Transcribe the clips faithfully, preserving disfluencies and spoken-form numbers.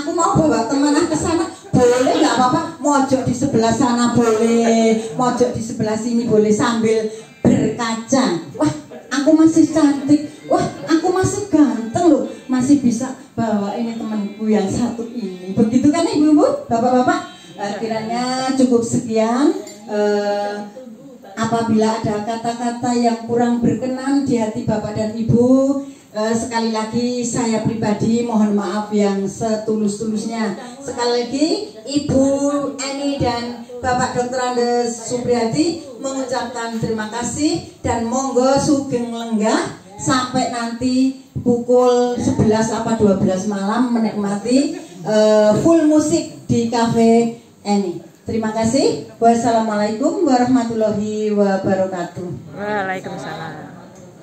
aku mau bawa teman ke sana. Boleh nggak apa-apa? Mojok di sebelah sana boleh, mojok di sebelah sini boleh sambil berkaca. Wah, aku masih cantik. Wah, aku masih ganteng loh. Masih bisa bawa ini temanku yang satu ini. Begitu kan ibu-ibu, bapak-bapak? Uh, kiranya cukup sekian. Uh, apabila ada kata-kata yang kurang berkenan di hati bapak dan ibu, uh, sekali lagi saya pribadi mohon maaf yang setulus-tulusnya. Sekali lagi Ibu Eni dan Bapak Dokter Andes Supriyadi mengucapkan terima kasih dan monggo sugeng lenggah sampai nanti pukul sebelas apa dua belas malam menikmati uh, full musik di Cafe Eni. Terima kasih. Wassalamualaikum warahmatullahi wabarakatuh. Waalaikumsalam.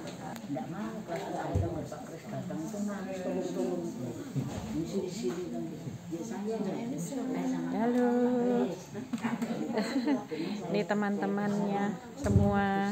Halo. Ini teman-temannya semua.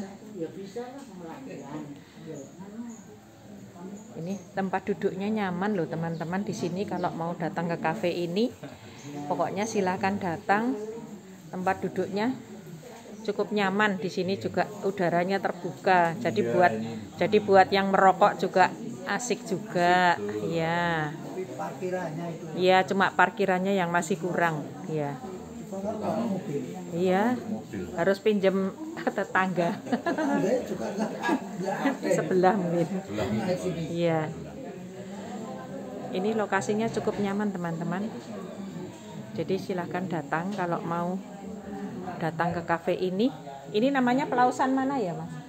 Ini tempat duduknya nyaman loh teman-teman. Di sini kalau mau datang ke kafe ini, pokoknya silakan datang. Tempat duduknya cukup nyaman. Di sini juga udaranya terbuka. Jadi buat jadi buat yang merokok juga asik juga. Ya. Iya, cuma parkirannya yang masih kurang. Iya. Iya. Harus pinjam tetangga. Sebelah mungkin. Iya. Ini lokasinya cukup nyaman teman-teman. Jadi silahkan datang kalau mau datang ke kafe ini. Ini namanya Pelausan mana ya Mas?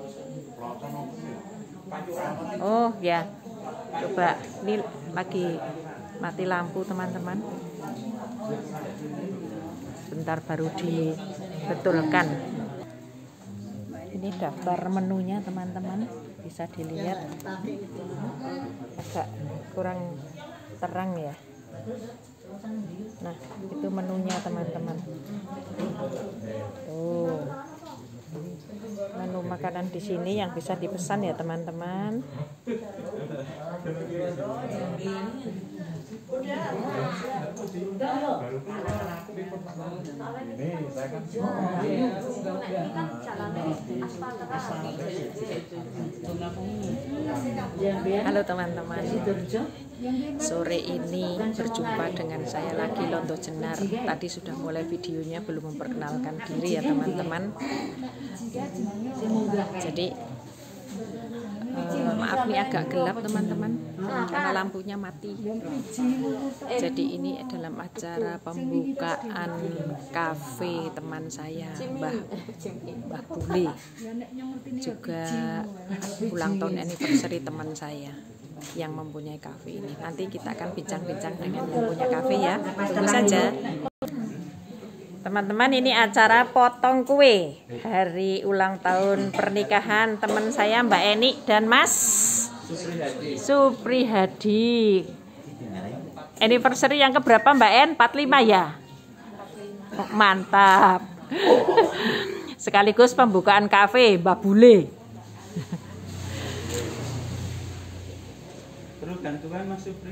Oh ya. Coba ini lagi mati lampu teman-teman. Bentar baru dibetulkan. Ini daftar menunya teman-teman, bisa dilihat. Agak kurang terang ya. Nah, itu menunya teman-teman. Tuh. Menu makanan di sini yang bisa dipesan ya teman-teman. Halo teman-teman. Sore ini berjumpa dengan saya lagi Londo Jenar. Tadi sudah mulai videonya, belum memperkenalkan diri ya teman-teman. Jadi uh, maaf nih agak gelap teman-teman karena lampunya mati. Jadi ini dalam acara pembukaan kafe teman saya Mbah Mbah Bule, juga ulang tahun anniversary teman saya yang mempunyai kafe ini. Nanti kita akan bincang-bincang dengan yang punya kafe ya. Tunggu saja. Teman-teman, ini acara potong kue hari ulang tahun pernikahan teman saya Mbak Eni dan Mas Supri Hadi. Anniversary yang keberapa Mbak En? empat puluh lima ya? Mantap. Sekaligus pembukaan kafe Mbak Bule. Gantungan Mas Supri.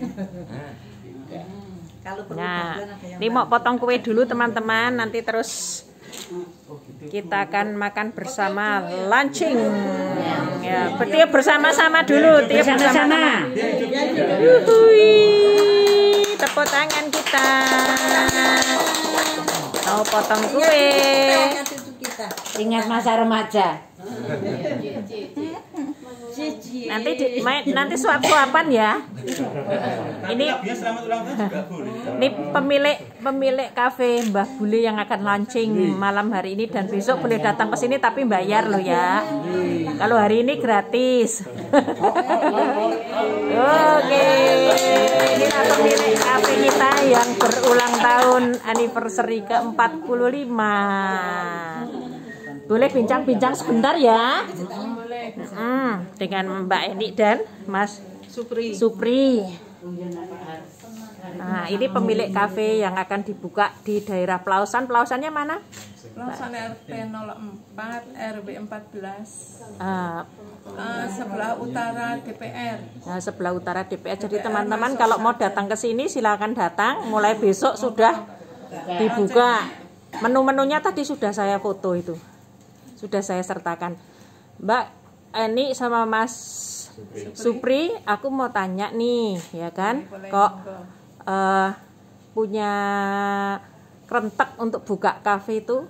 Nah, ini mau potong kue dulu teman-teman, nanti terus kita akan makan bersama launching. Ya, bertiup bersama-sama dulu, tiup bersama-sama. Yuhui, tepuk tangan kita. Mau potong kue. Ingat masa remaja. Nanti di, main, nanti suap-suapan ya. Ini ini pemilik pemilik kafe Mbah Bule yang akan launching malam hari ini, dan besok boleh datang ke sini tapi bayar loh ya. Kalau hari ini gratis. Oke, inilah pemilik kafe kita yang berulang tahun anniversary ke empat puluh lima. Boleh bincang-bincang sebentar ya. Hmm, dengan Mbak Eni dan Mas Supri. Supri. Nah, ini pemilik kafe yang akan dibuka di daerah Pelausan. Pelausannya mana? Pelausan R P nol empat R W empat belas. Uh, uh, sebelah utara D P R. Nah, sebelah utara D P R. Jadi teman-teman kalau mau datang ke sini silakan datang. Mulai besok sudah dibuka. Menu-menunya tadi sudah saya foto itu. Sudah saya sertakan. Mbak Eni sama Mas Supri, aku mau tanya nih, ya kan? Kok uh, punya kerentek untuk buka kafe itu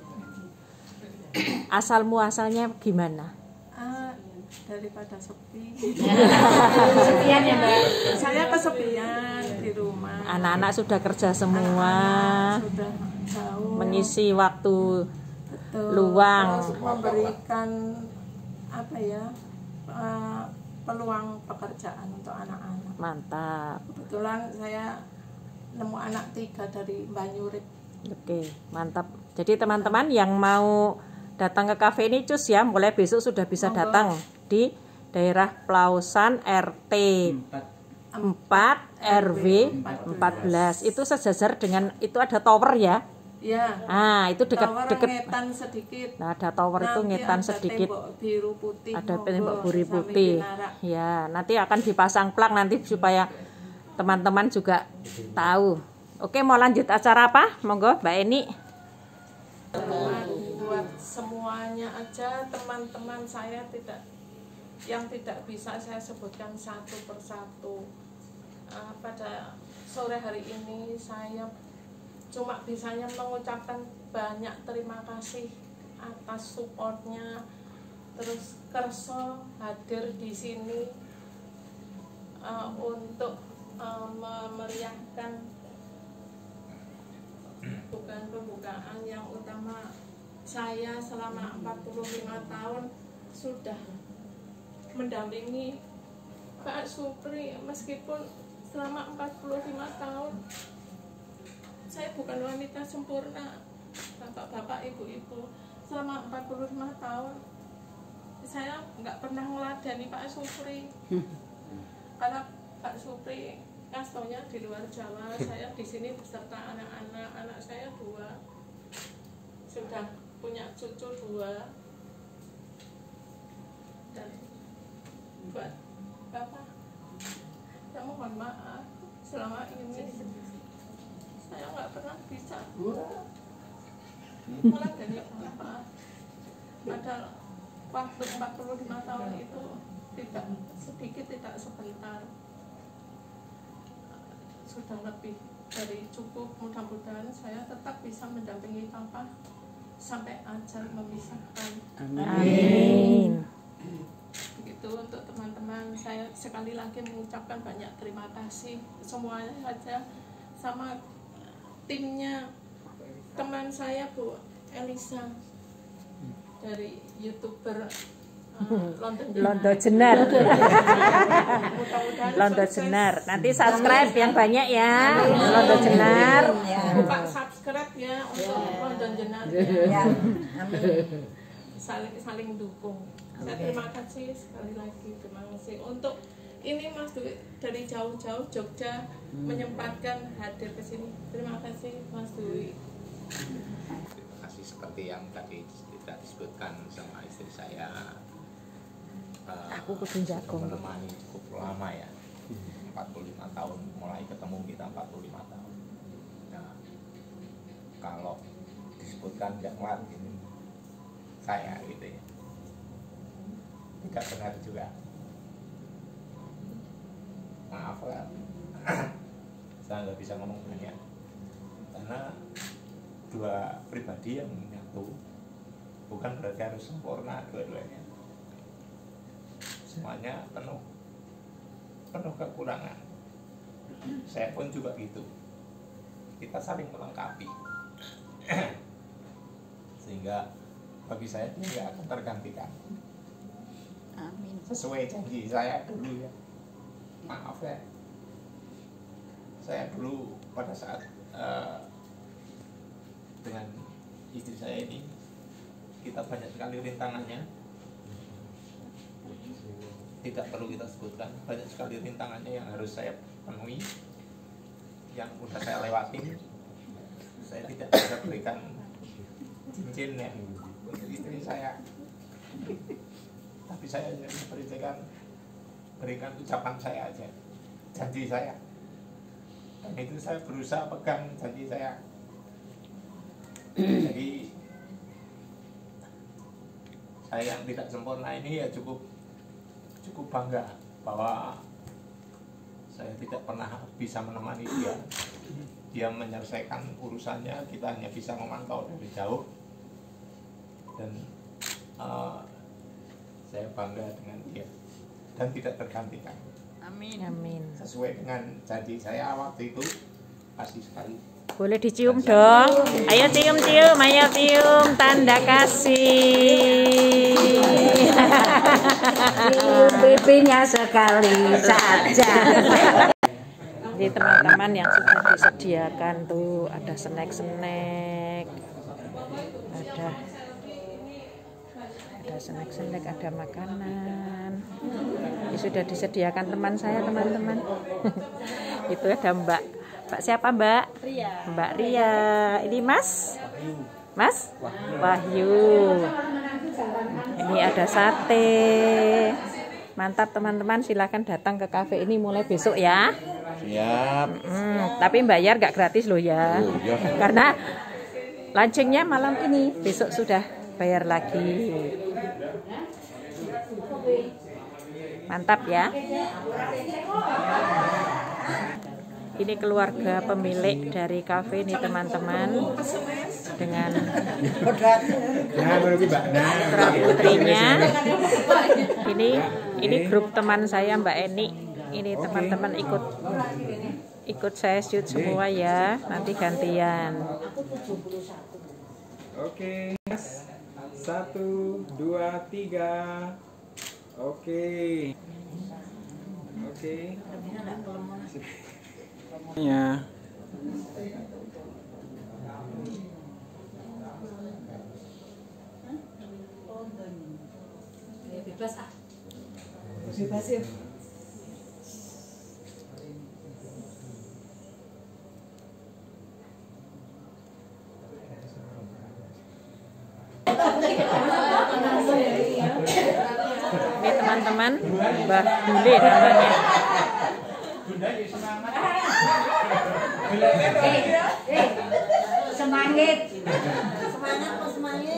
asal muasalnya gimana? Ah, daripada sepi. Kesepian ya, Mbak. Saya kesepian di rumah. Anak-anak sudah kerja semua. Anak-anak sudah jauh. Mengisi waktu Betul. luang. Terus memberikan apa ya? Uh, peluang pekerjaan untuk anak-anak. Mantap. Kebetulan saya nemu anak tiga dari Banyurit. Oke, mantap. Jadi teman-teman yang mau datang ke kafe ini cus ya, mulai besok sudah bisa Monggo. datang di daerah Pelausan R T empat R W empat belas. Itu sejajar dengan, itu ada tower ya. Ya. Ah, itu Tower dekat-dekat. ngetan sedikit. Nah, ada tower itu Nanti ngetan ada sedikit. Tembok biru putih. Ada monggo, tembok biru sambil putih. menara. Ya, nanti akan dipasang plang nanti supaya teman-teman juga tahu. Oke, mau lanjut acara apa? Monggo, Mbak Eni. Buat, buat semuanya aja teman-teman saya tidak yang tidak bisa saya sebutkan satu persatu. Uh, pada sore hari ini saya cuma bisanya mengucapkan banyak terima kasih atas supportnya. Terus kerso hadir di sini uh, untuk uh, memeriahkan bukan pembukaan yang utama. Saya selama empat puluh lima tahun sudah mendampingi Pak Supri, meskipun selama empat puluh lima tahun saya bukan wanita sempurna, bapak-bapak, ibu-ibu. Selama empat puluh lima tahun saya nggak pernah meladani Pak Supri, karena Pak Supri kastornya di luar Jawa, saya di sini beserta anak-anak. Anak saya dua, sudah punya cucu dua, dan buat bapak, saya mohon maaf selama ini saya nggak pernah bisa meladani bapak. Padahal waktu empat puluh lima tahun itu tidak sedikit, tidak sebentar, sudah lebih dari cukup. Mudah-mudahan saya tetap bisa mendampingi Papa sampai ajal memisahkan. Amin. Begitu untuk teman-teman, saya sekali lagi mengucapkan banyak terima kasih semuanya saja, sama timnya teman saya Bu Elisa dari YouTuber Uh, Londo Jenar. Londo Jenar. Nanti subscribe yang banyak ya. Londo Jenar. Buka subscribe ya untuk Londo Jenar. Ya. Saling saling dukung. Saya terima kasih sekali lagi, terima kasih untuk ini Mas Dwi dari jauh-jauh Jogja menyempatkan hadir ke sini. Terima kasih Mas Dwi. Terima kasih, seperti yang tadi kita disebutkan sama istri saya. Uh, Aku kudu jago menemani cukup lama ya, empat puluh lima tahun, mulai ketemu kita empat puluh lima tahun. Nah, kalau disebutkan yang lain saya gitu ya, tidak benar juga. Maaf lah, saya nggak bisa ngomong banyak karena dua pribadi yang menyatu bukan berarti harus sempurna dua-duanya. Semuanya penuh penuh kekurangan. Saya pun juga gitu. Kita saling melengkapi. Sehingga bagi saya dia nggak akan tergantikan. Amin. Sesuai janji saya dulu ya. Maaf ya. Saya dulu pada saat uh, dengan istri saya ini, kita banyak sekali rintangannya. Tidak perlu kita sebutkan, banyak sekali rintangannya yang harus saya penuhi. yang udah saya lewati, saya tidak bisa berikan cincin ya untuk istri saya, tapi saya hanya berikan berikan ucapan saya aja, janji saya, dan itu saya berusaha pegang janji saya. Jadi saya yang tidak sempurna ini ya cukup cukup bangga bahwa saya tidak pernah bisa menemani dia. Dia menyelesaikan urusannya, kita hanya bisa memantau dari jauh, dan uh, saya bangga dengan dia dan tidak tergantikan. Amin. Amin. Sesuai dengan janji saya waktu itu, pasti sekali. Boleh dicium dong. Ayo cium cium, ayo cium tanda kasih. Pipinya sekali saja. Jadi teman-teman yang sudah disediakan tuh ada snack-snack, ada ada snack-snack, ada makanan. Ini sudah disediakan teman saya teman-teman. Itu ada Mbak. Mbak siapa Mbak? Ria. Mbak Ria. Ini Mas? Mas? Wahyu. Ini ada sate. Mantap teman-teman, silakan datang ke kafe ini mulai besok ya. Siap. Hmm, tapi bayar gak gratis loh ya. Oh, iya. Karena launchingnya malam ini, besok sudah bayar lagi. Mantap ya. Ini keluarga pemilik dari kafe ini teman-teman, dengan putra putrinya. Ini ini grup teman saya Mbak Eni. Ini teman-teman ikut ikut saya shoot semua ya. Nanti gantian. Oke, satu, dua, tiga. Oke, oke. Ya. Bebas ah. Bebas ya. Ini teman-teman, Mbah Bule namanya. Semangat. Semangat kok semangat.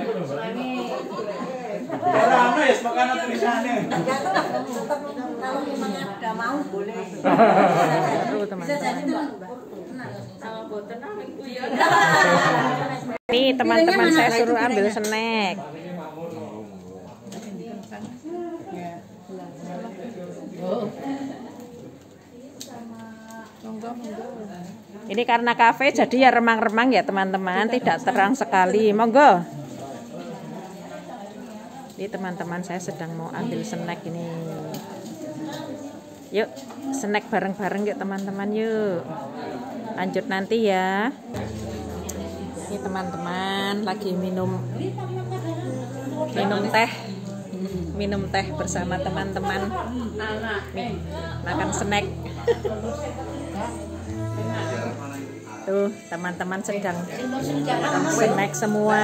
Orang ya makanan tulisannya. Kalau memang ada mau boleh. Seru teman-teman. Ini teman-teman saya suruh ambil snack. Ini karena kafe jadi ya remang-remang ya teman-teman, tidak terang sekali. Monggo. Ini teman-teman saya sedang mau ambil snack ini. Yuk, snack bareng-bareng yuk teman-teman yuk. Lanjut nanti ya. Ini teman-teman lagi minum minum teh. Minum teh bersama teman-teman. Makan snack. Tuh, teman-teman sedang snack semua.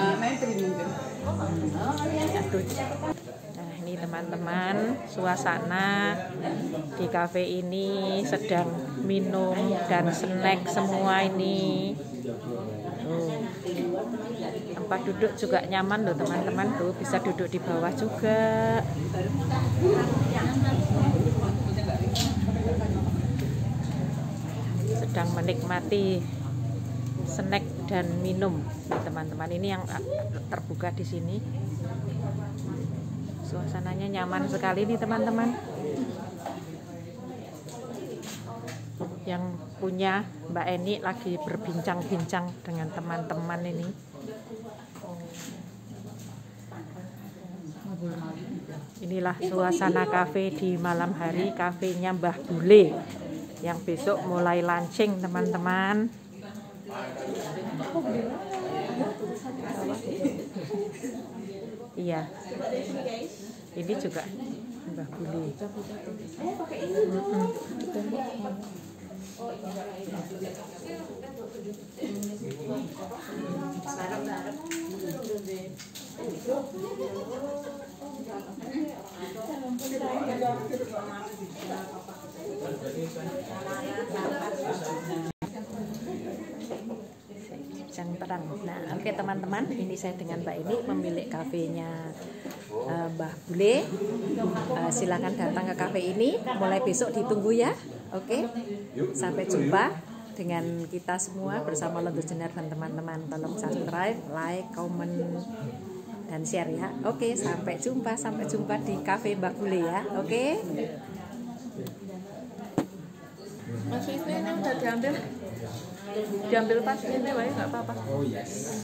Aduh. Nah, ini teman-teman, suasana di kafe ini sedang minum dan snack semua ini. Tuh. Tempat duduk juga nyaman loh teman-teman, tuh bisa duduk di bawah juga. Sedang menikmati snack dan minum nih teman-teman. Ini yang terbuka di sini. Suasananya nyaman sekali nih teman-teman. Yang punya Mbak Eni lagi berbincang-bincang dengan teman-teman ini. Inilah suasana kafe di malam hari, kafenya Mbah Bule yang besok mulai launching teman-teman. Iya, ini juga Mbah Bule. Yang terang. Nah, oke okay, teman-teman, ini saya dengan Mbak ini pemilik kafenya uh, Mbah Bule. Uh, silakan datang ke kafe ini. Mulai besok ditunggu ya. Oke. Okay? Sampai jumpa dengan kita semua bersama London Jenar dan teman-teman. Tolong subscribe, like, comment, dan share ya. Oke, okay, sampai jumpa, sampai jumpa di kafe Mbah Bule ya. Oke. Okay? Mas Wisnu ini udah diambil. Diambil pas ini, nggak apa-apa. Oh yes.